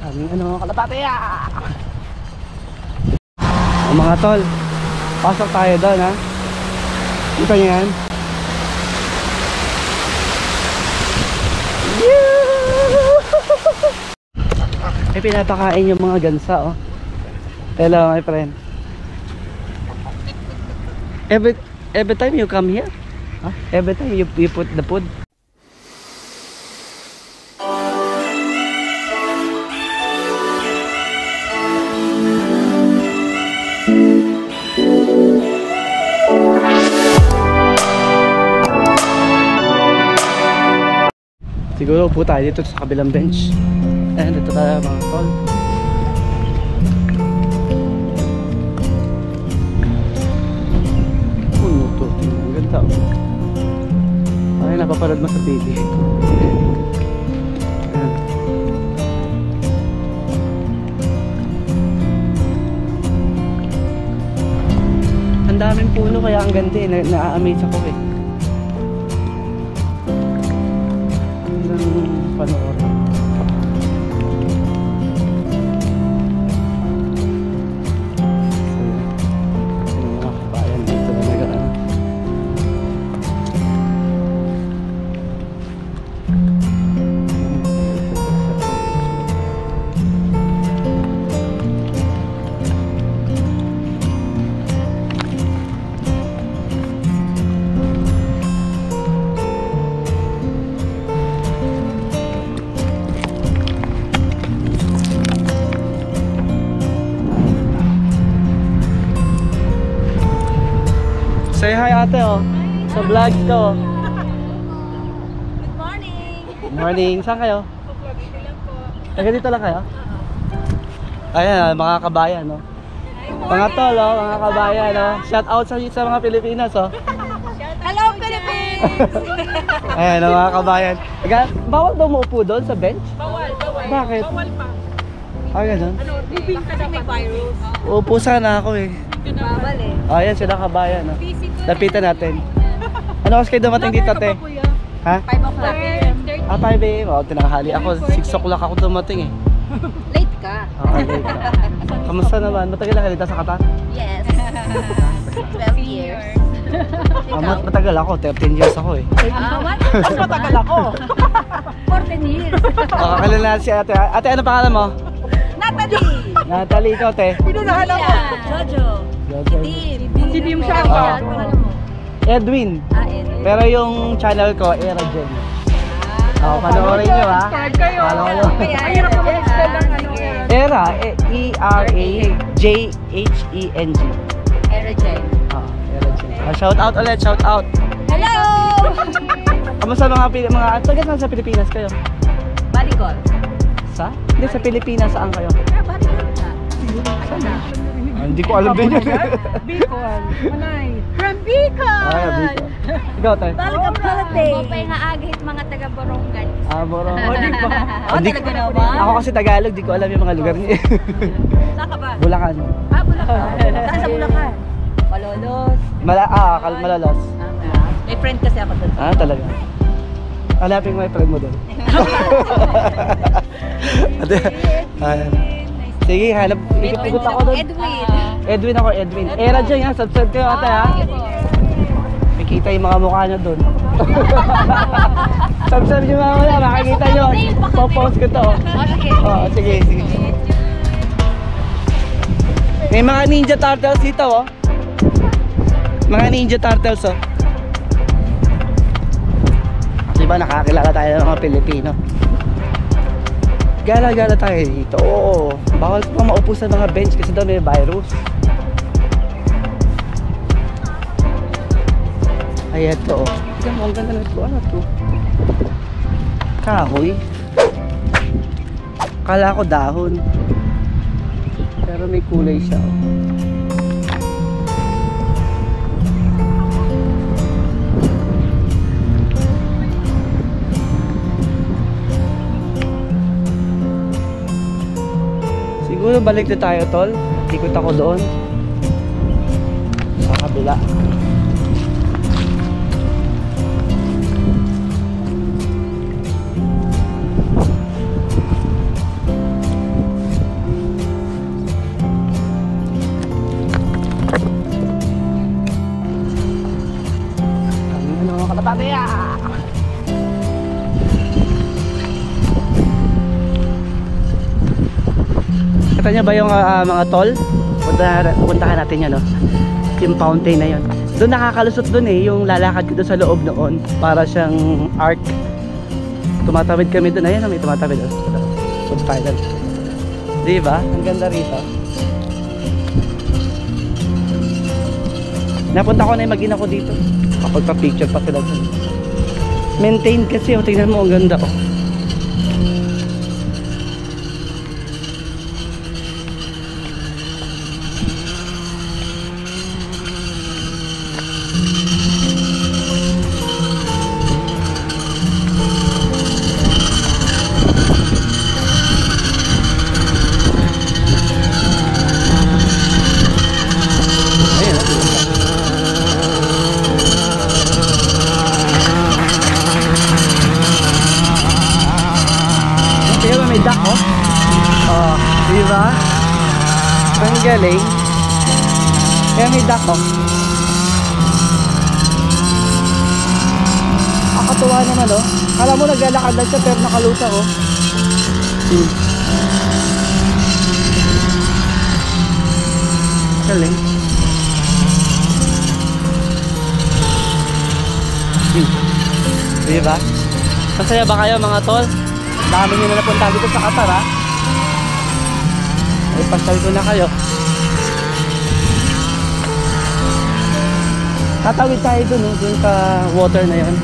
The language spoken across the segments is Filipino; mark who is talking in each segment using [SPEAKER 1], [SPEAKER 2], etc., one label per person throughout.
[SPEAKER 1] Aming ano, kalapate mga tol, pasok tayo doon ha. Kita nyo yan. May pinapakain yung mga gansa oh. Hello my friend. Every time you come here, huh? Every time you put the food. Siguro po tayo dito sa kabilang bench. Ayan, dito tayo mga tol. Puno to. Ang ganda. Ay, napapanood mo sa TV. Ayan. Ang daming puno kaya ang ganda eh. Na-amaze ako eh. Panoorin. Mga kabayan dito na nagaan. Say hi ate oh. Sa vlog ko.
[SPEAKER 2] Good morning.
[SPEAKER 1] Good morning. Saan kayo? Taga dito lang kayo? Ayan, mga kabayan no. Mga tol oh, mga kabayan no. Shout out sa mga Pilipinas oh.
[SPEAKER 2] Hello Philippines.
[SPEAKER 1] Ayan mga kabayan. Bawal daw maupo doon sa bench?
[SPEAKER 2] Bawal.
[SPEAKER 1] Bakit?
[SPEAKER 2] Bawal pa.
[SPEAKER 1] Ah, ganun?
[SPEAKER 2] Moving ka na may virus.
[SPEAKER 1] Uupo sana ako eh.
[SPEAKER 2] Bawal eh.
[SPEAKER 1] Ayan sila kabayan no. Lapitan natin. Ano kasi kayo dumating dito te? Ha?
[SPEAKER 2] 5 o'clock.
[SPEAKER 1] 5 AM. Oh, tinanghali ako. 6 o'clock ako dumating eh.
[SPEAKER 2] Late ka.
[SPEAKER 1] Late ka. Kamusta naman? Matagal na ka dito sa Qatar?
[SPEAKER 2] Yes. 12 years.
[SPEAKER 1] Matagal ako. 13 years ako eh.
[SPEAKER 2] What? Mas matagal ako. 14 years.
[SPEAKER 1] Kakakilala na si ate. Ate, ano pangalan mo?
[SPEAKER 2] Natalie.
[SPEAKER 1] Natalie, ikaw te.
[SPEAKER 2] Pinunahan ako. Jojo. Sino yung siya?
[SPEAKER 1] Edwin.
[SPEAKER 2] Edwin.
[SPEAKER 1] Pero yung channel ko, Erajen. Panoorin nyo ha. Panoorin nyo.
[SPEAKER 2] Mahirap mo mag-spell lang ano.
[SPEAKER 1] Era, E-R-A-J-H-E-N-G.
[SPEAKER 2] Erajen.
[SPEAKER 1] Erajen. Shout out ulit, shout out.
[SPEAKER 2] Hello!
[SPEAKER 1] Kamusta mga taga saan sa Pilipinas kayo?
[SPEAKER 2] Balikol.
[SPEAKER 1] Sa? Hindi, sa Pilipinas saan kayo?
[SPEAKER 2] Balikol ka. Saan na?
[SPEAKER 1] Hindi ko alam din yun.
[SPEAKER 2] Bicol. Manay. From Bicol!
[SPEAKER 1] Bicol. Ikaw tayo?
[SPEAKER 2] Balikol Philippines.
[SPEAKER 3] Mopay nga agahit mga taga Borongan.
[SPEAKER 1] Borong.
[SPEAKER 2] Di ba? Talaga na ba?
[SPEAKER 1] Ako kasi Tagalog, di ko alam yung mga lugar niya.
[SPEAKER 2] Saan ka ba?
[SPEAKER 1] Bulacan.
[SPEAKER 2] Bulacan. Saan sa Bulacan? Malolos.
[SPEAKER 1] Malolos.
[SPEAKER 2] May friend kasi ako doon.
[SPEAKER 1] Talaga? Hanapin mo yung friend mo doon. Sige, hanap. Ikot ako doon. Edwin ako, Edwin. Era dyan yan, subscribe kayo ate ha. May kita yung mga mukha nyo doon. Subscribe nyo mga wala, makikita nyo. Popost ko to. Sige. May mga Ninja Turtles dito oh. Mga Ninja Turtles oh. Diba nakakilala tayo ng mga Pilipino. Gala-gala tayo dito. Oo. Bawal pa maupo sa mga bench kasi daw may virus. Ay, eto oh. Tignan mo, ang ganda na ito. Ano ito? Kahoy. Kala ko dahon. Pero may kulay siya oh. Siguro balik na tayo tol. Ikot ako doon sa kabila. Kita niyo ba yung mga tol? Puntahan natin yan, no? Yung fountain na yun. Doon nakakalusot doon eh, yung lalakad ko doon sa loob noon. Para siyang arc. Tumatawid kami doon. Ayan, may tumatawid doon. Punta tayo doon. Diba? Ang ganda rito. Napunta ko na yung mag-ina ko dito. Kapagpa-picture pa sila doon. Maintain kasi, oh, tingnan mo, ang ganda, oh. Diba? Ang galing. Kaya may duck, oh. Nakakatuwa naman, oh. Kala mo naglalakad lang siya pero nakalusa, oh. Galing. Diba? Masaya ba kayo, mga tol? Dami nyo na napunta dito sa Qatar, ha? Ay, pasal ko na kayo. Tatawid tayo dun, no? Dun sa water na yun.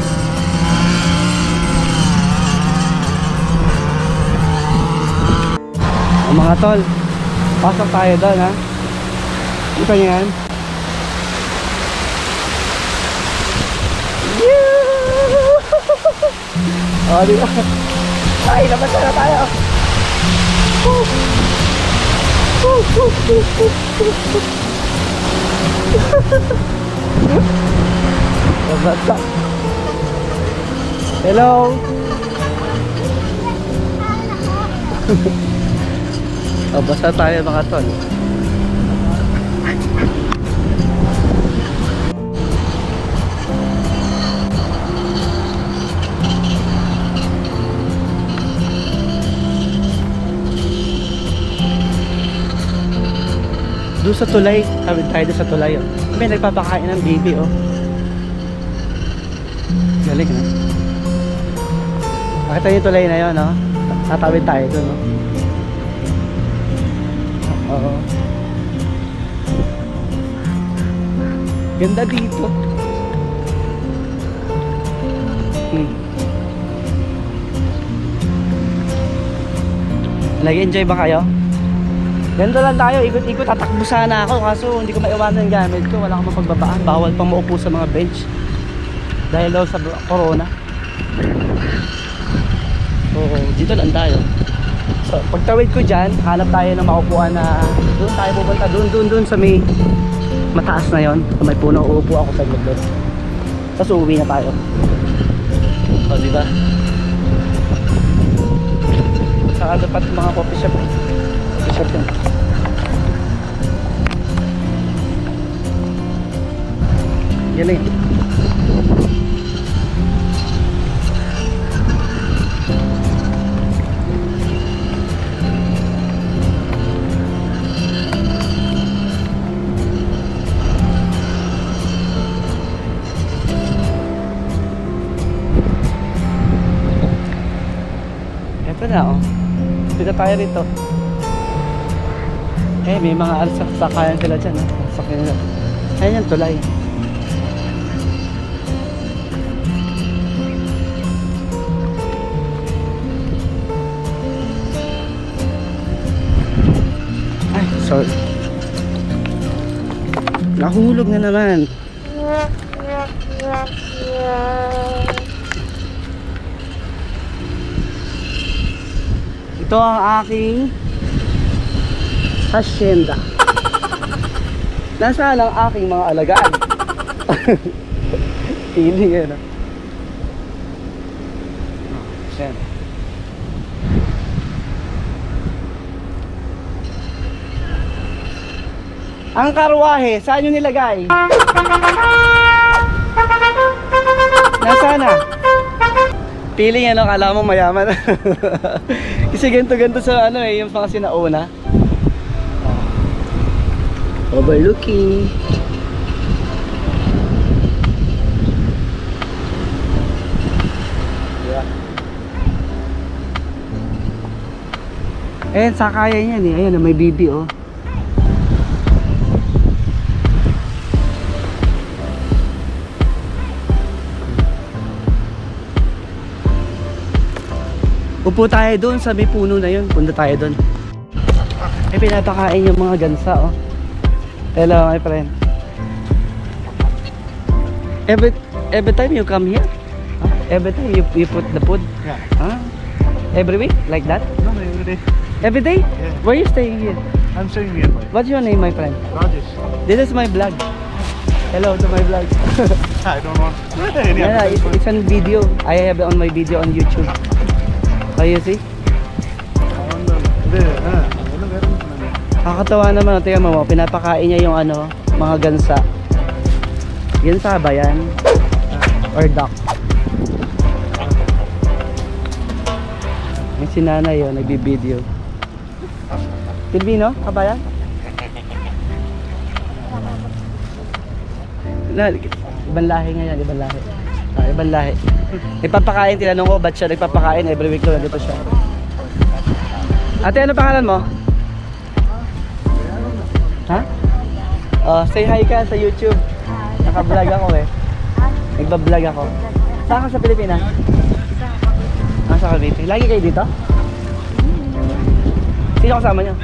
[SPEAKER 1] O, mga tol, pasok tayo dun, ha? Ito yan. O, diba? Ay, napasya na tayo. Hello. Basa tayo, mga tol. Doon sa tulay, tawid tayo doon sa tulay, oh. May nagpapakain ng baby, oh. Galing, no? Nakita niyo yung tulay na yun, no? Tatawid tayo doon, no? Oo. Ganda dito. Nag-enjoy ba kayo? Ganito lang tayo, ikot-ikot, tatakbo sana ako kaso hindi ko maiwanan yung gamit ko, wala akong mapagbabaan, bawal pang maupo sa mga bench dahil daw sa corona. Oo, dito lang tayo. So, pagtawid ko dyan, hanap tayo ng maupuan na doon tayo pupunta, doon sa may mataas na yon, sa may puno, uupo ako sa globot. Tapos uuwi na tayo. O, diba? Saka dapat mga coffee shop. Galing. Ito na, oh. Dito tayo rito. Eh, may mga sakayan sila dyan, ha? Sakyan nila. Ayan yung tulay. Ay, sorry. Nahulog na naman. Ito ang aking hacienda. Nasaan ang aking mga alagaan? Feeling yan, no? Yan. Ang karwahe, saan nyo nilagay? Nasaan na? Feeling yan, no? Kala mo mayaman. Kasi ganito sa ano eh, yung mga sinauna. Overlooking. Ayan, sakayan yan eh. Ayan, may bibi oh. Upo tayo doon sa may puno na yun. Punta tayo doon. May pinapakain yung mga gansa oh. Hello my friend. Every time you come here? Every time you put the food?
[SPEAKER 4] Yeah.
[SPEAKER 1] Huh? Every week? Like that?
[SPEAKER 4] No, every day.
[SPEAKER 1] Every day?
[SPEAKER 4] Yeah.
[SPEAKER 1] Where you staying here?
[SPEAKER 4] I'm staying nearby.
[SPEAKER 1] What's your name my friend?
[SPEAKER 4] Rajesh.
[SPEAKER 1] This is my vlog. Hello to my vlog.
[SPEAKER 4] I don't want any
[SPEAKER 1] Yeah, it's on video. I have it on my video on YouTube. Oh, you see? Nakakatawa naman. Tingnan mo, pinapakain niya yung ano, mga gansa. Gansa ba yan? Or duck? Yung si nanay yun, nagbibideo. Pilipino? Kabayan? Ibang lahi nga yan, ibang lahi. Ibang lahi. Nagpapakain, tinanong ko ba't siya nagpapakain, every week lang dito siya. Ate, ano pangalan mo? Ha? Oh, say hi ka sa YouTube. Naka-vlog ako eh. Nagba-vlog ako. Saan ka sa Pilipinas? Sa Cavite. Lagi kayo dito? Sino kasama niyo?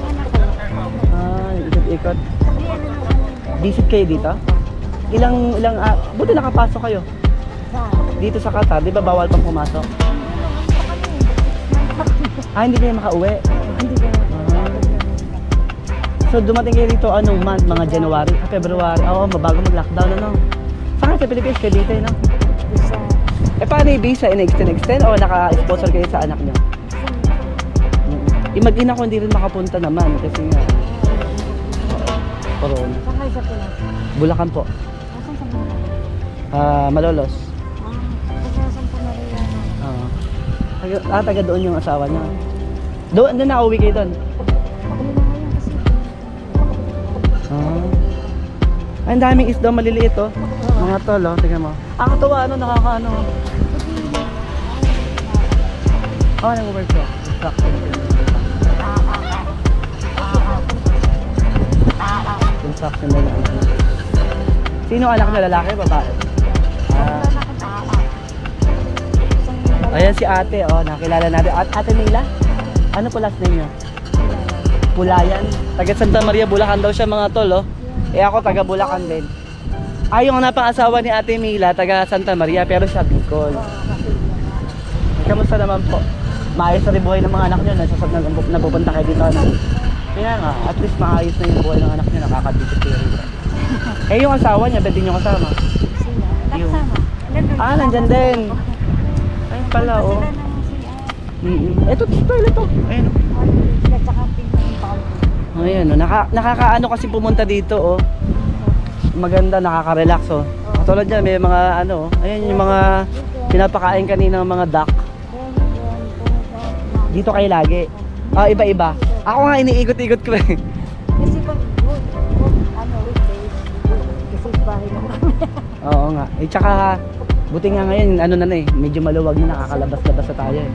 [SPEAKER 1] Ikot-ikot. Visit kayo dito? Buti nakapasok kayo? Dito sa Qatar, di ba bawal pang pumasok? Hindi kayo makauwi? So dumating kayo dito anong month? Mga January, February? Oo, bago mag-lockdown ano? Saan sa Pilipinas? Cavite, no? Paano yung visa? In-extend o naka-sponsor kayo sa anak nyo? Mag-ina ko hindi rin makapunta naman kasi nga corona.
[SPEAKER 2] Saan kayo sa Pinas?
[SPEAKER 1] Bulacan po.
[SPEAKER 2] Saan sa Bulacan?
[SPEAKER 1] Malolos.
[SPEAKER 2] Kasi Santa Maria.
[SPEAKER 1] Taga doon yung asawa niya. Doon na-uwi kayo doon?
[SPEAKER 2] Hindi na ngayon kasi.
[SPEAKER 1] Ang daming isda maliliit oh. Mga tol oh, tingnan mo. Katawa ano, nakakaano. Nag-workshop. Construction na lang. Sino anak niya, lalaki o babae? Ayan si ate, oh, nakilala natin. Ate Mila? Ano po last name niya? Pulayan. Taga Santa Maria, Bulacan daw siya mga tol, oh. Ako taga Bulacan din. Yung napang-asawa ni Ate Mila, taga Santa Maria, pero siya Bicol. Kamusta naman po? Maayos na rin buhay ng mga anak nyo, napupunta kayo dito, ano? Kaya nga, at least maayos na yung buhay ng anak nyo, nakakabisip kayo rin. Yung asawa niya, ba't din nyo kasama?
[SPEAKER 2] Sila. Kasama.
[SPEAKER 1] Nandyan din. Ayun pala, oh. Ito, toilet to. Ayun,
[SPEAKER 2] Sila tsaka pingpong paul.
[SPEAKER 1] Ayan, oh. Nakakaano kasi pumunta dito, oh. Maganda, nakaka-relax, oh. Katulad dyan, may mga, ano, ayan yung mga pinapakain kanina ng mga duck. Dito kayo lagi. Iba-iba. Ako nga iniikot-ikot ko eh.
[SPEAKER 2] Kasi pag weekdays, kasi bahay lang kami.
[SPEAKER 1] Oo nga. Tsaka, buti nga ngayon, ano na medyo maluwag na, nakakalabas-labas na tayo eh.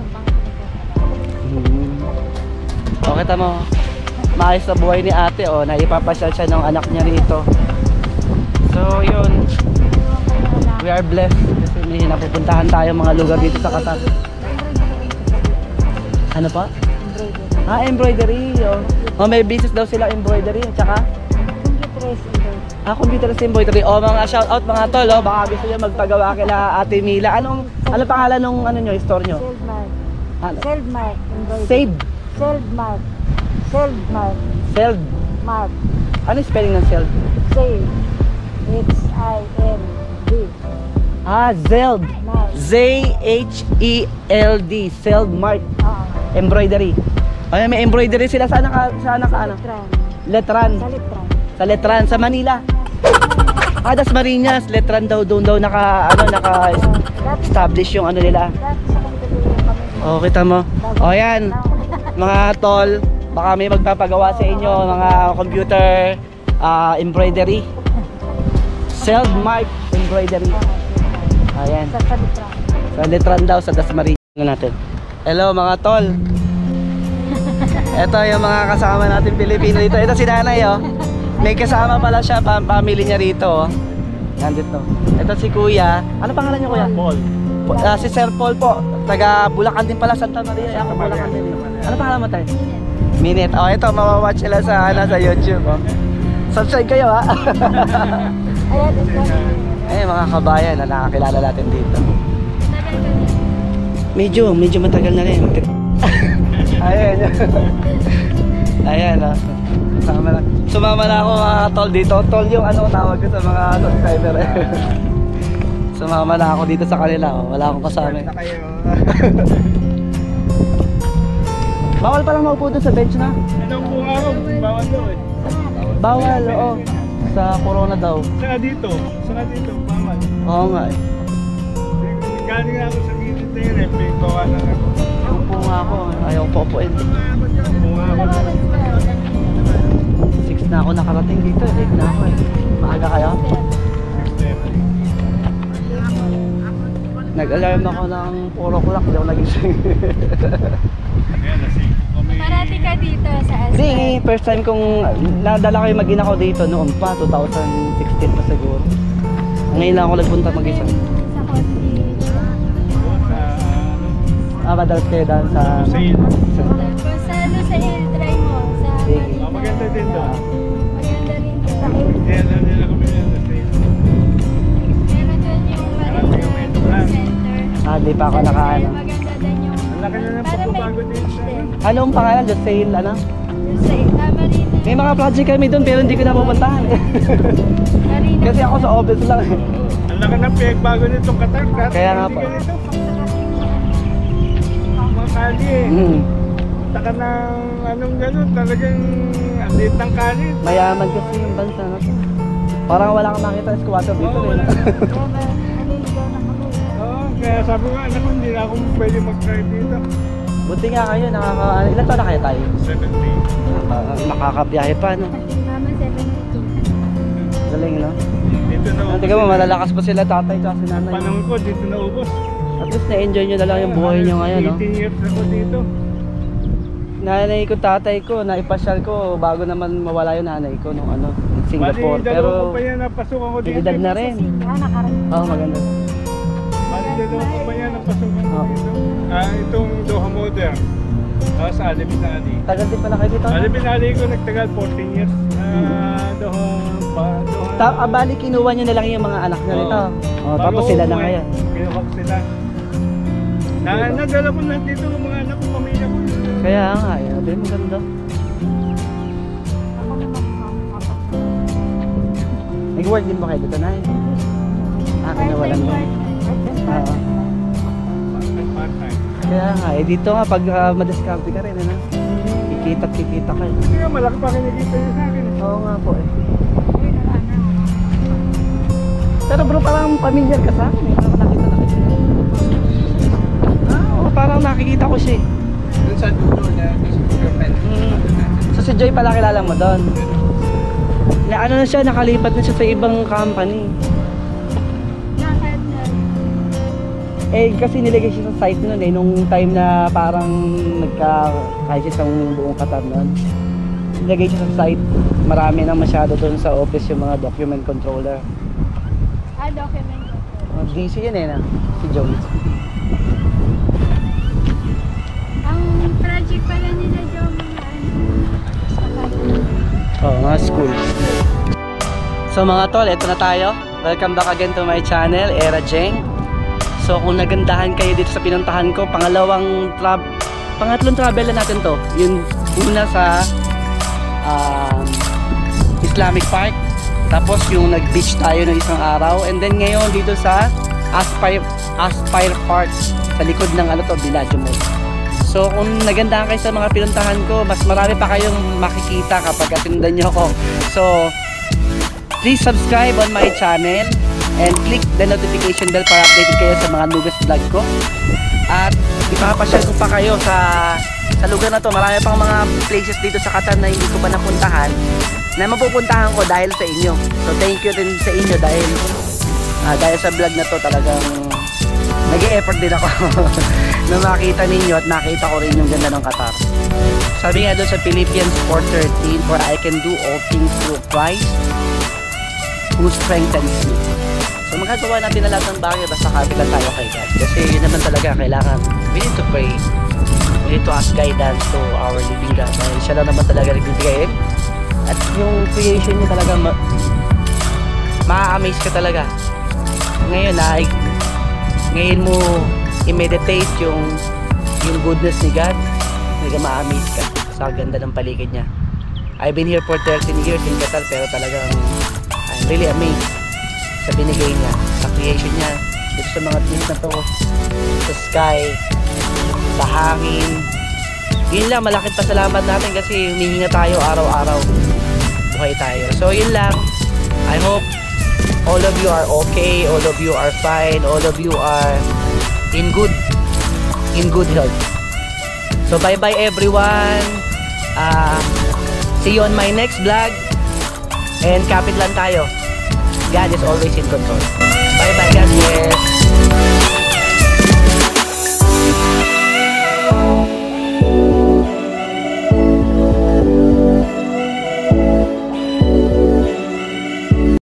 [SPEAKER 1] Okay, tama. Maayos na buhay ni ate, oh. Naipapasyal siya ng anak niya rito. So, yun. We are blessed kasi may napupuntahan tayo mga lugar dito sa Qatar. Ano pa? Embroidery. May business daw sila embroidery. Tsaka? Computerist embroidery. Mga shout out mga tol. Baka gusto nyo magpagawa kila Ate Mila. Ano pangalan nung nyo, store nyo?
[SPEAKER 2] Seldmark.
[SPEAKER 1] Save?
[SPEAKER 2] Seldmark.
[SPEAKER 1] Seld?
[SPEAKER 2] Mark.
[SPEAKER 1] Ano yung spelling ng seld?
[SPEAKER 2] Save. H-I-L-D.
[SPEAKER 1] Zeld. Z-H-E-L-D. Seldmark. Embroidery. May embroidery sila. Saan naka ano? Letran. Sa Letran. Sa Manila. Das Marinas. Letran daw. Doon daw naka-establish yung ano nila. Okay, tama. Yan. Mga tol. Baka may magpapagawa sa inyo mga computer embroidery. Self-mark embroidery. Ayan. Sa Letran daw sa Dasmariñas natin. Hello mga tol. Ito yung mga kasama natin Pilipino dito. Ito si nanay oh. May kasama pala siya, family niya rito oh. Nandito. Ito si kuya. Ano pangalan niyo kuya?
[SPEAKER 4] Paul.
[SPEAKER 1] Si Sir Paul po. Taga Bulacan din pala, Santa Maria. Ako Bulacan din. Ano pangalan mo tayo? Minute. Oh, ito mawawatch sila sa YouTube oh. Subscribe kayo ha. Eh mga kabayan na nakakilala natin dito. Medyo matagal na rin. Ayan. Ayan oh. Sumama na ako mga tol dito. Tol yung ano tawag ko sa mga subscriber eh. Sumama na ako dito sa kanila oh. Wala akong kasama. Bawal palang maupo doon sa bench na.
[SPEAKER 4] Anong bunga ako? Bawal daw eh.
[SPEAKER 1] Bawal oo. Sa corona daw.
[SPEAKER 4] Saka dito. Bawal.
[SPEAKER 1] Oo nga eh.
[SPEAKER 4] Galing nga ako sa gilid na yun eh. Bawa lang ako.
[SPEAKER 1] Upo nga ako. Ayaw ko upuin.
[SPEAKER 4] Bunga ako.
[SPEAKER 1] 6 na ako nakarating dito. Late na ako eh. Maaga kayo? Nag-alarm ako ng 4 o'clock. Hindi ako nagising.
[SPEAKER 4] Ayan, nasing kami.
[SPEAKER 3] Parati ka dito sa
[SPEAKER 1] Hindi, first time kong nadala ko yung mag-ina ko dito noon pa. 2016 pa siguro. Ngayon lang ako nagpunta mag-isa.
[SPEAKER 3] Sa cottage.
[SPEAKER 1] Madalas kayo dahil sa...
[SPEAKER 4] Sale.
[SPEAKER 3] Tapos sa ano sa il-try mo. Sa
[SPEAKER 1] Sige.
[SPEAKER 4] Maganda din doon.
[SPEAKER 3] Maganda rin to. Sa il.
[SPEAKER 4] Kaya lang nila kami yan na sale.
[SPEAKER 3] Meron doon yung Marina Center.
[SPEAKER 1] Di pa ako nakaano.
[SPEAKER 3] Maganda din yung...
[SPEAKER 4] Ang laki na ng
[SPEAKER 3] Parang may
[SPEAKER 4] pagbabago din
[SPEAKER 3] beach
[SPEAKER 4] sa...
[SPEAKER 3] din.
[SPEAKER 1] Anong pangalan? The Sale, ano?
[SPEAKER 3] Sa Marina.
[SPEAKER 1] May mga project kami doon pero hindi ko na pupuntahan eh.
[SPEAKER 3] Marina.
[SPEAKER 1] Kasi ako sa office lang eh.
[SPEAKER 4] Ang laki ng pagbabago nitong Qatar.
[SPEAKER 1] Kaya nga po.
[SPEAKER 4] Mga kali eh. Punta ka ng anong gano'n, talagang ang liit ng kali.
[SPEAKER 1] Mayaman kasi yung bansa na to. Parang wala kang makita squatter dito
[SPEAKER 4] Oo,
[SPEAKER 1] eh.
[SPEAKER 4] wala. Oo, kaya sabi ko, anak ko, hindi na ako pwede mag-drive dito.
[SPEAKER 1] Buti nga kayo, ilan taon na kaya tayo?
[SPEAKER 4] 70.
[SPEAKER 1] Makakabiyahe pa no?
[SPEAKER 3] Mama 72.
[SPEAKER 1] Galing no?
[SPEAKER 4] Dito na ubos.
[SPEAKER 1] Tingnan mo, malalakas pa sila tatay at si nanay.
[SPEAKER 4] Panahon ko, dito na ubos.
[SPEAKER 1] At least na-enjoy nyo na lang yung buhay nyo ngayon no?
[SPEAKER 4] 18 years ako dito.
[SPEAKER 1] Nanay ko, tatay ko, naipasyal ko bago naman mawala yung nanay ko nung ano, Singapore.
[SPEAKER 4] Bali, dalawa ko pa yan, napasukan ko
[SPEAKER 1] may
[SPEAKER 4] dito.
[SPEAKER 1] edad na rin. Oo, maganda.
[SPEAKER 4] Bali, dalawa ko pa yan, napasukan ko
[SPEAKER 1] Oo.
[SPEAKER 4] dito. Itong Doha Modern. Sa Alibin Ali.
[SPEAKER 1] Tagal din pala kayo dito. no?
[SPEAKER 4] Alibin Ali ko nagtagal 14 years. Doha.
[SPEAKER 1] Bali, kinuha nyo na lang yung mga anak nyo nito. Oh, tapos sila na ngayon.
[SPEAKER 4] Kinuha ko sila. Nadala ko lang dito ng mga anak ko, pamilya ko.
[SPEAKER 1] Kaya nga, yun. Din maganda. Nag-work din ba kayo dito na nawalan mo. Oo.
[SPEAKER 4] Part-time.
[SPEAKER 1] Kaya nga, dito nga, pag madiskarte ka rin, ano? Kikita kayo.
[SPEAKER 4] Hindi nga, malaki pa kinikita yun sa akin.
[SPEAKER 1] Oo nga po eh. Pero bro, parang familiar ka sa akin eh. Parang nakita kita. Oo, parang nakikita ko siya eh.
[SPEAKER 4] Doon sa dulo na girlfriend.
[SPEAKER 1] So si Joy pala kilala mo doon? Na ano na siya, nakalipat na siya sa ibang company. Eh kasi nilagay siya sa site noon eh, nung time na parang nagka-crisis ang buong Qatar noon. Nilagay siya sa site, marami na masyado doon sa office yung mga document controller.
[SPEAKER 3] Document.
[SPEAKER 1] DC yun eh na, si Joey.
[SPEAKER 3] Ang project pala nila Joe mga
[SPEAKER 1] Oo, mga school. So mga tol, eto na tayo. Welcome back again to my channel, Era Jeng. So kung nagandahan kayo dito sa pinuntahan ko, pangatlong travel na natin to. Yung una sa Islamic Park. Tapos yung nag-beach tayo ng isang araw. And then ngayon dito sa Aspire Park. Sa likod ng Bellagio Mall. So kung nagandahan kayo sa mga pinuntahan ko, mas marami pa kayong makikita kapag atindan nyo ako. So please subscribe on my channel and click the notification bell para updated kayo sa mga newest vlog ko. At ipapasyal ko pa kayo sa lugar na to. Marami pang mga places dito sa Qatar na hindi ko pa napuntahan, na mapupuntahan ko dahil sa inyo. So thank you din sa inyo dahil sa vlog na to talagang nag-e-effort din ako na makita ninyo at nakita ko rin yung ganda ng Qatar. Sabi nga doon sa Philippians 4:13, for I can do all things through Christ who strengthens me. So magagawa natin na lahat ng bagay basta kapit lang tayo kay God. Kasi yun naman talaga kailangan. We need to pray. We need to ask guidance to our living God. Dahil siya lang naman talaga nagbibigay. At yung creation niya talaga ma-amaze ka talaga. Ngayon mo i-meditate yung goodness ni God. Ma-amaze ka sa ganda ng paligid niya. I've been here for 13 years in Qatar, pero talagang I'm really amazed sa binigay niya, sa creation niya, dito sa mga things na to, sa sky, sa hangin. Yun lang, malaking pasalamat natin kasi humihinga tayo araw-araw, buhay tayo. So yun lang, I hope all of you are okay, all of you are fine, all of you are in good health. So bye bye everyone, see you on my next vlog, and kapit lang tayo. God is always in control. Bye bye, God bless.